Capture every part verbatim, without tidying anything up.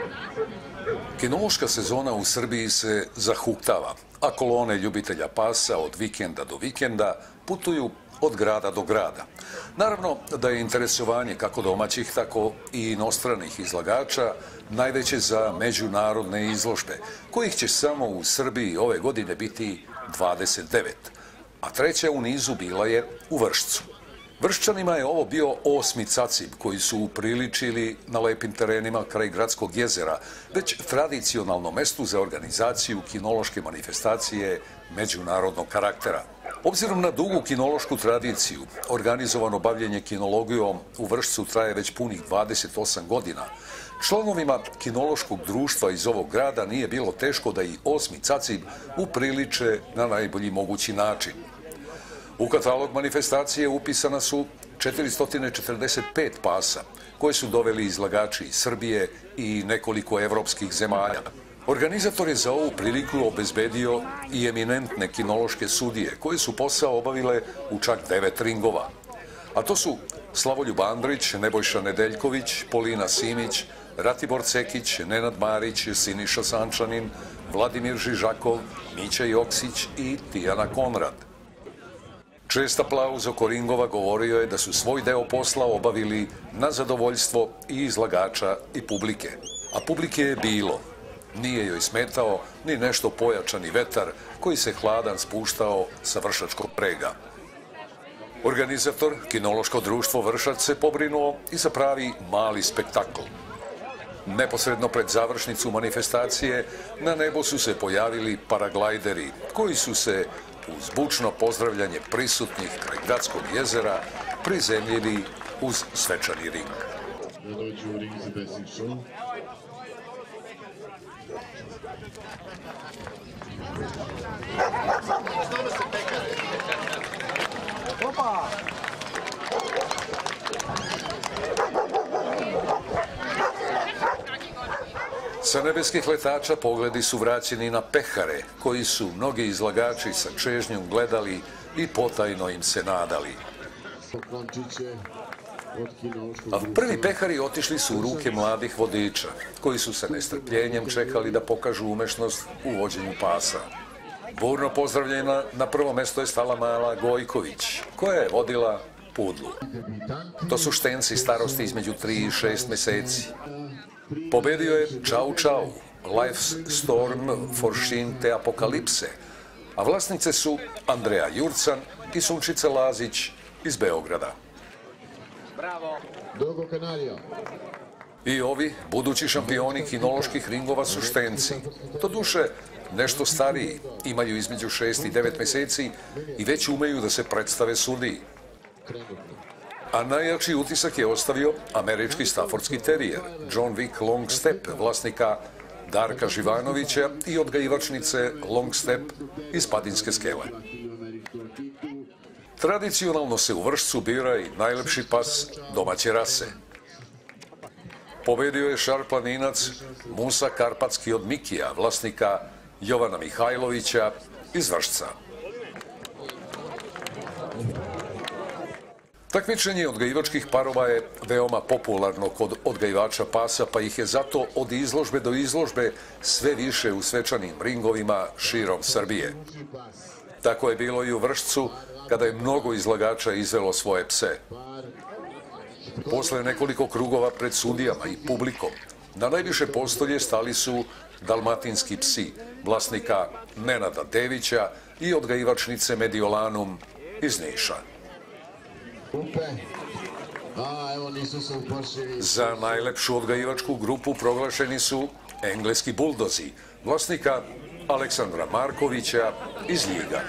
Kinološka sezona u Srbiji se zahuktava, a kolone ljubitelja pasa od vikenda do vikenda putuju od grada do grada. Naravno da je interesovanje kako domaćih, tako i inostranih izlagača najveće za međunarodne izložbe, kojih će samo u Srbiji ove godine biti dvadeset devet, a treća u nizu bila je u Vršcu. Vrščanima je ovo bio osmi cacib koji su upriličili na lepim terenima kraj Gradskog jezera, već tradicionalno mesto za organizaciju kinološke manifestacije međunarodnog karaktera. Obzirom na dugu kinološku tradiciju, organizovano bavljenje kinologijom u Vršcu traje već punih dvadeset osam godina. Članovima kinološkog društva iz ovog grada nije bilo teško da i osmi cacib upriliče na najbolji mogući način. U katalog manifestacije upisana su četiristo četrdeset pet pasa, koje su doveli izlagači iz Srbije i nekoliko evropskih zemalja. Organizator je za ovu priliku obezbedio i eminentne kinološke sudije, koje su posao obavile u čak devet ringova. A to su Slavoljub Andrić, Nebojša Nedeljković, Polina Simić, Ratibor Cekić, Nenad Marić, Siniša Sančanin, Vladimir Žižakov, Mića Joksić i Tijana Konrad. Čest aplauz oko ringova govorio je da su svoj deo posla obavili na zadovoljstvo i izlagača i publike. A publike je bilo. Nije joj smetao ni nešto pojačani vetar koji se hladan spuštao sa vršačkog prega. Organizator, Kinološko društvo Vršac, se pobrinuo i za pravi mali spektakl. Neposredno pred završnicu manifestacije na nebu su se pojavili paraglajderi koji su se uz bučno pozdravljanje prisutnih kraj Gradskog jezera prizemljili uz svečani ring. Opa! Sa nebeskih letača pogledi su vraćeni na pehare, koji su mnogi izlagači sa čežnjom gledali i potajno im se nadali. A prvi pehari otišli su u ruke mladih vodiča, koji su sa nestrpljenjem čekali da pokažu umešnost u vođenju pasa. Burno pozdravljena na prvo mesto je stala mala Gojković, koja je vodila pudlu. To su štenci starosti između tri i šest meseci. Pobedio je Čau Čau, Life Storm, Foršin te Apokalipse, a vlasnice su Andreja Jurcan i Sunčica Lazić iz Beograda. I ovi budući šampioni kinoloških ringova su štenci. Doduše, nešto stariji, imaju između šest i devet meseci i već umeju da se predstave sudiji. A najjači utisak je ostavio američki staffordski terijer, John Wick Longstep, vlasnika Darka Živanovića i odgajivačnice Longstep iz Padinske Skele. Tradicionalno se u Vršcu bira i najlepši pas domaće rase. Pobedio je šarplaninac Musa Karpatski od Mikija, vlasnika Jovana Mihajlovića iz Vršca. Takmičenje odgajivačkih parova je veoma popularno kod odgajivača pasa, pa ih je zato od izložbe do izložbe sve više u svečanim ringovima širom Srbije. Tako je bilo i u Vršcu, kada je mnogo izlagača izvelo svoje pse. Posle nekoliko krugova pred sudijama i publikom, na najviše postolje stali su dalmatinski psi, vlasnika Nenada Devića i odgajivačnice Mediolanum iz Niša. Za najlepšu odgajivačku grupu proglašeni su engleski buldozi, vlasnika Aleksandra Markovića iz Ljiga.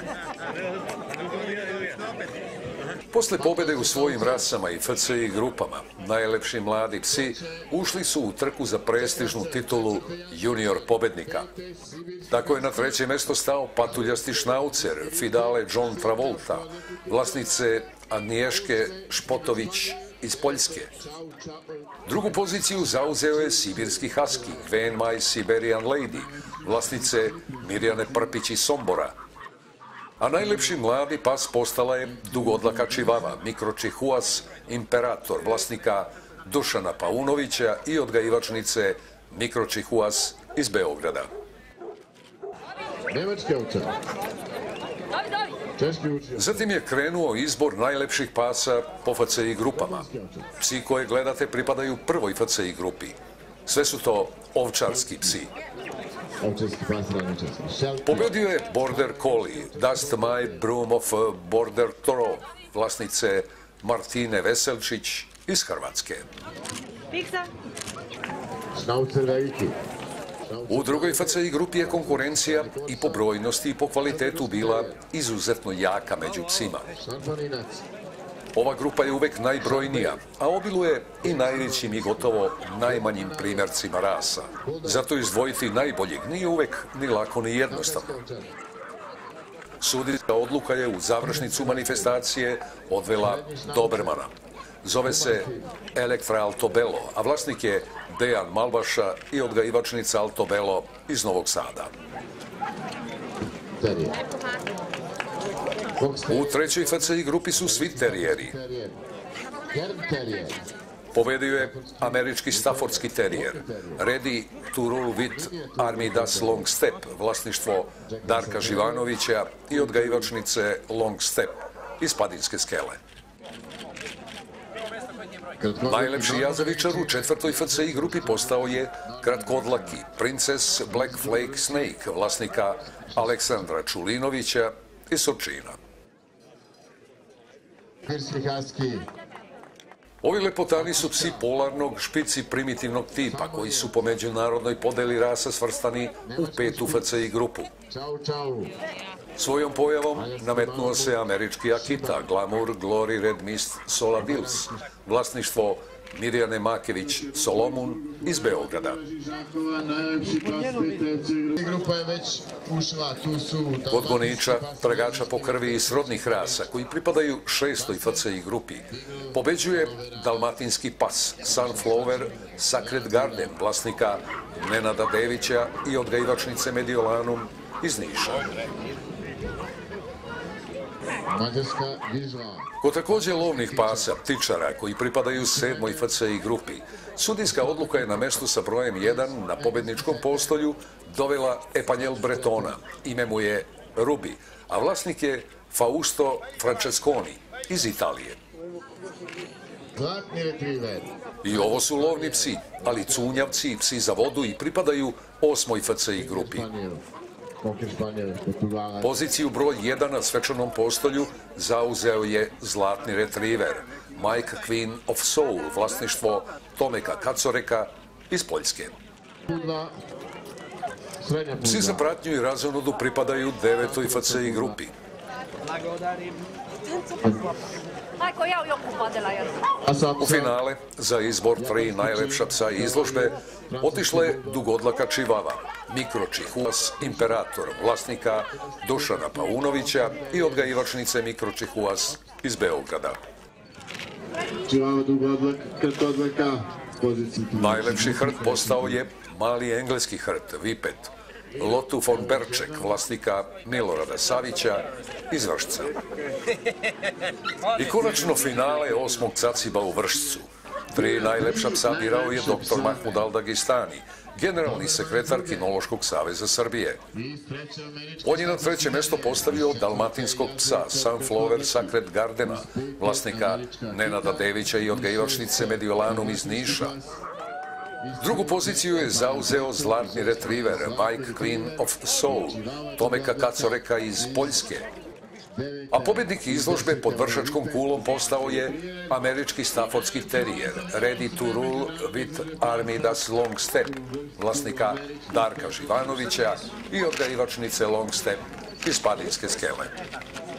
Posle pobede u svojim rasama i F C I grupama, najlepši mladi psi ušli su u trku za prestižnu titulu junior pobednika. Tako je na treće mesto stao patuljasti šnaucer Fidale John Travolta, vlasnice Aniješke Špotović iz Poljske. Drugu poziciju zauzeo je sibirski haski Queen My Siberian Lady, vlasnice Mirjane Prpić iz Sombora. A najlepši mladi pas postala je dugodlaka čivava Mikročihuas Imperator, vlasnika Dušana Paunovića i odgajivačnice Mikročihuas iz Beograda. Nemački autor. Češki učio. Zatim je krenuo izbor najlepših pasa po F C I grupama. Psi koje gledate pripadaju prvoj F C I grupi. Sve su to ovčarski psi. Ovčarski pas, ravničarski. Pobedio je Border Collie, Dust My Broom of Border Toro, vlasnice Martine Veselčić iz Hrvatske. Šnaucer veliki. U drugoj F C I grupi je konkurencija i po brojnosti i po kvalitetu bila izuzetno jaka među psima. Šampaninac. Ova grupa je uvek najbrojnija, a obiluje i najvećim i gotovo najmanjim primjercima rasa. Zato izdvojiti najboljeg nije uvek ni lako ni jednostavno. Sudijska odluka je u završnicu manifestacije odvela Dobermana. Zove se Elektra Altobello, a vlasnik je Dejan Malbaša i odgajivačnica Altobello iz Novog Sada. Terijer. U trećoj F C I grupi su svi terijeri. Kern terijer. Pobedio je američki staffordski terijer, Ready to Rule with Armidas Long Step, vlasništvo Darka Živanovića i odgajivačnice Long Step iz Padinske Skele. Najlepši jazavičar u četvrtoj F C I grupi postao je kratkodlaki Princess Black Flake Snake, vlasnika Aleksandra Čulinovića iz Surčina. Pirski husky. Ovi lepotani su psi polarnog, špici primitivnog tipa, koji su po međunarodnoj podeli rasa svrstani u petu F C I grupu. Čau, čau. Svojom pojavom nametnuo se američki Akita, Glamour, Glory, Red Mist, Soladils, vlasništvo Mirjane Makević Solomun iz Beograda. Grupa je već ušla, tu su... Kod goniča, tragača po krvi i srodnih rasa, koji pripadaju šestoj F C I grupi, pobeđuje dalmatinski pas Sunflower Sacred Garden, vlasnika Nenada Devića i odgajivačnice Mediolanum iz Niša. Mađarska Vižla. Kod također lovnih pasa, ptičara, koji pripadaju sedmoj F C I grupi, sudijska odluka je na mestu sa brojem jedan na pobedničkom postolju dovela Epanjel Bretona, ime mu je Rubi, a vlasnik je Fausto Francesconi iz Italije. Zlatni retriver. I ovo su lovni psi, ali cunjavci i psi za vodu i pripadaju osmoj F C I grupi. Koker Španjel, Portugalac. Poziciju broj jedan na svečanom postolju zauzeo je zlatni retriver Mike Queen of Soul, vlasništvo Tomeka Kacoreka iz Poljske. Pudla. Srednja pudla. Psi za pratnju i razonodu pripadaju devetoj F C I grupi. U finale za izbor tri najlepša psa izložbe otišla je dugodlaka čivava, Mikročihuas Imperator, vlasnika Dušana Paunovića i odgajivačnice Mikročihuas iz Beograda. Čivava dugodlak, kratodlaka, poziciji. Najlepši hrt postao je mali engleski hrt, Vipet, Lotu von Berček, vlasnika Milorada Savića iz Vršca. I konačno finale osmog caciba u Vršcu. Tri najlepša psa birao je doktor Mahmud Al-Dagistani, generalni sekretar Kinološkog saveza Srbije. On je na treće mesto postavio dalmatinskog psa Sunflower Sacred Gardena, vlasnika Nenada Devića i odgajivačnice Mediolanum iz Niša. Drugu poziciju je zauzeo zlatni retriver Mike Queen of Soul, Tomeka Kacoreka iz Poljske. A pobednik izložbe pod vršačkom kulom postao je američki staffordski terijer Ready to Rule with Armidas Long Step, vlasnika Darka Živanovića i odgajivačnice Long Step iz Padinske Skele.